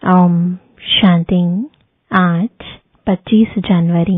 ओम शांति। आज 25 जनवरी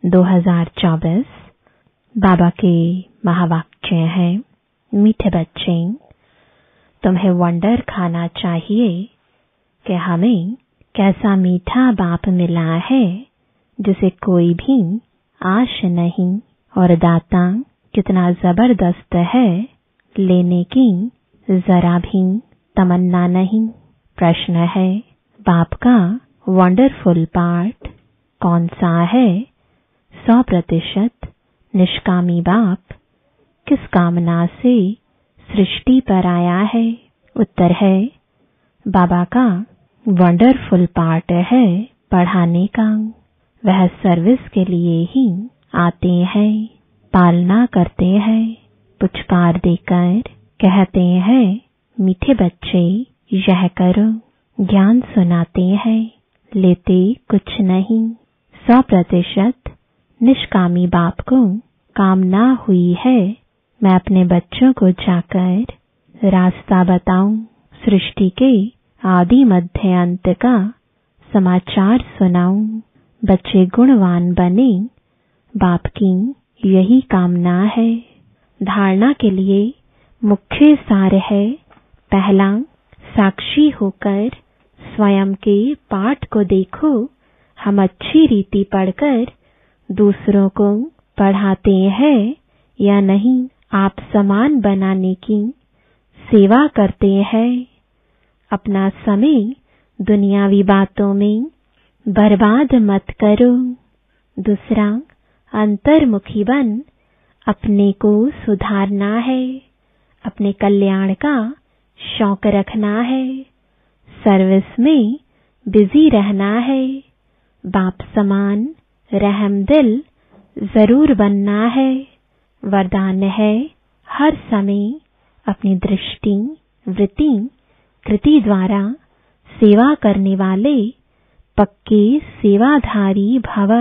2024। बाबा के महावाक्य है, मीठे बच्चे, तुम्हें वंडर खाना चाहिए कि हमें कैसा मीठा बाप मिला है जिसे कोई भी आश नहीं, और दाता कितना जबरदस्त है, लेने की जरा भी तमन्ना नहीं। प्रश्न है, बाप का वंडरफुल पार्ट कौन सा है? 100% निष्कामी बाप किस कामना से सृष्टि पर आया है? उत्तर है, बाबा का वंडरफुल पार्ट है पढ़ाने का। वह सर्विस के लिए ही आते हैं, पालना करते हैं, पुचकार देकर कहते हैं, मीठे बच्चे यह करो। ज्ञान सुनाते हैं, लेते कुछ नहीं। 100% निष्कामी बाप को कामना हुई है, मैं अपने बच्चों को जाकर रास्ता बताऊं, सृष्टि के आदि मध्य अंत का समाचार सुनाऊं, बच्चे गुणवान बने। बाप की यही कामना है। धारणा के लिए मुख्य सार है, पहला, साक्षी होकर स्वयं के पाठ को देखो। हम अच्छी रीति पढ़कर दूसरों को पढ़ाते हैं या नहीं? आप समान बनाने की सेवा करते हैं। अपना समय दुनियावी बातों में बर्बाद मत करो। दूसरा, अंतर्मुखी बन अपने को सुधारना है, अपने कल्याण का शौक रखना है, सर्विस में बिजी रहना है, बाप समान रहम दिल जरूर बनना है। वरदान है, हर समय अपनी दृष्टि, वृत्ति, कृति द्वारा सेवा करने वाले पक्के सेवाधारी भव।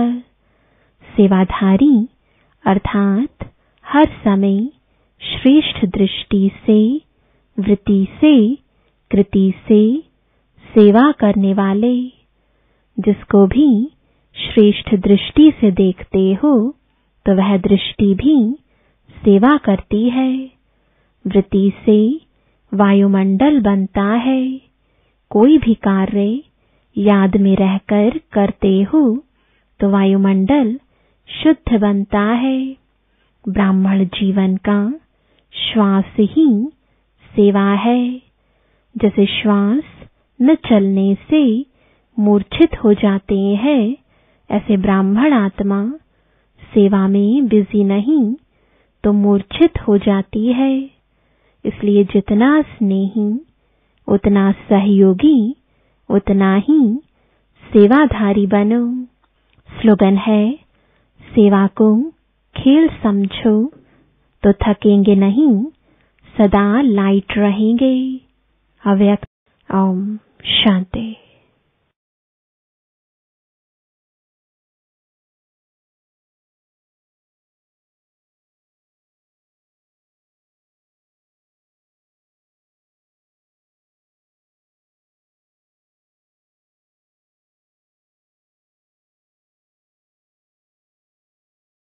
सेवाधारी अर्थात हर समय श्रेष्ठ दृष्टि से, वृत्ति से, कृति से सेवा करने वाले। जिसको भी श्रेष्ठ दृष्टि से देखते हो तो वह दृष्टि भी सेवा करती है। वृत्ति से वायुमंडल बनता है। कोई भी कार्य याद में रहकर करते हो तो वायुमंडल शुद्ध बनता है। ब्राह्मण जीवन का श्वास ही सेवा है। जैसे श्वास न चलने से मूर्छित हो जाते हैं, ऐसे ब्राह्मण आत्मा सेवा में बिजी नहीं तो मूर्छित हो जाती है। इसलिए जितना स्नेही, उतना सहयोगी, उतना ही सेवाधारी बनो। स्लोगन है, सेवा को खेल समझो तो थकेंगे नहीं, सदा लाइट रहेंगे। अव्यक्त। ओम शांति।